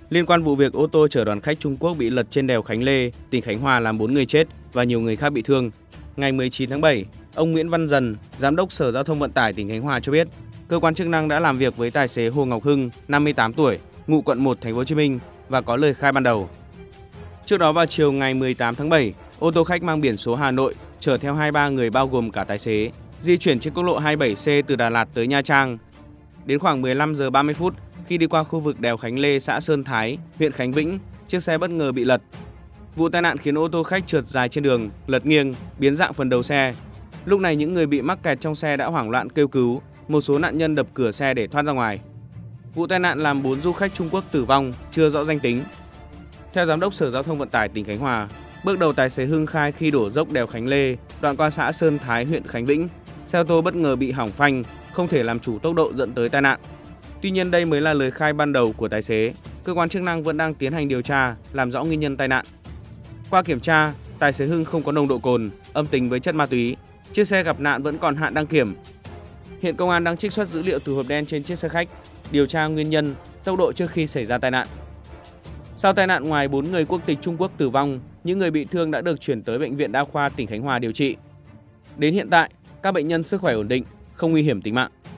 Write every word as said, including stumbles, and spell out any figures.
Liên quan vụ việc ô tô chở đoàn khách Trung Quốc bị lật trên đèo Khánh Lê, tỉnh Khánh Hòa làm bốn người chết và nhiều người khác bị thương, ngày mười chín tháng bảy, ông Nguyễn Văn Dần, Giám đốc Sở Giao thông Vận tải tỉnh Khánh Hòa cho biết, cơ quan chức năng đã làm việc với tài xế Hồ Ngọc Hưng, năm mươi tám tuổi, ngụ quận một, thành phố Hồ Chí Minh và có lời khai ban đầu. Trước đó vào chiều ngày mười tám tháng bảy, ô tô khách mang biển số Hà Nội chở theo hai mươi ba người bao gồm cả tài xế, di chuyển trên quốc lộ hai mươi bảy C từ Đà Lạt tới Nha Trang. Đến khoảng mười lăm giờ ba mươi phút, khi đi qua khu vực đèo Khánh Lê, xã Sơn Thái, huyện Khánh Vĩnh, chiếc xe bất ngờ bị lật. Vụ tai nạn khiến ô tô khách trượt dài trên đường, lật nghiêng, biến dạng phần đầu xe. Lúc này những người bị mắc kẹt trong xe đã hoảng loạn kêu cứu, một số nạn nhân đập cửa xe để thoát ra ngoài. Vụ tai nạn làm bốn du khách Trung Quốc tử vong, chưa rõ danh tính. Theo Giám đốc Sở Giao thông Vận tải tỉnh Khánh Hòa, bước đầu tài xế Hưng khai khi đổ dốc đèo Khánh Lê, đoạn qua xã Sơn Thái, huyện Khánh Vĩnh, xe ô tô bất ngờ bị hỏng phanh, không thể làm chủ tốc độ dẫn tới tai nạn. Tuy nhiên đây mới là lời khai ban đầu của tài xế, cơ quan chức năng vẫn đang tiến hành điều tra, làm rõ nguyên nhân tai nạn. Qua kiểm tra, tài xế Hưng không có nồng độ cồn, âm tính với chất ma túy, chiếc xe gặp nạn vẫn còn hạn đăng kiểm. Hiện công an đang trích xuất dữ liệu từ hộp đen trên chiếc xe khách, điều tra nguyên nhân, tốc độ trước khi xảy ra tai nạn. Sau tai nạn, ngoài bốn người quốc tịch Trung Quốc tử vong, những người bị thương đã được chuyển tới Bệnh viện Đa khoa tỉnh Khánh Hòa điều trị. Đến hiện tại, các bệnh nhân sức khỏe ổn định, không nguy hiểm tính mạng.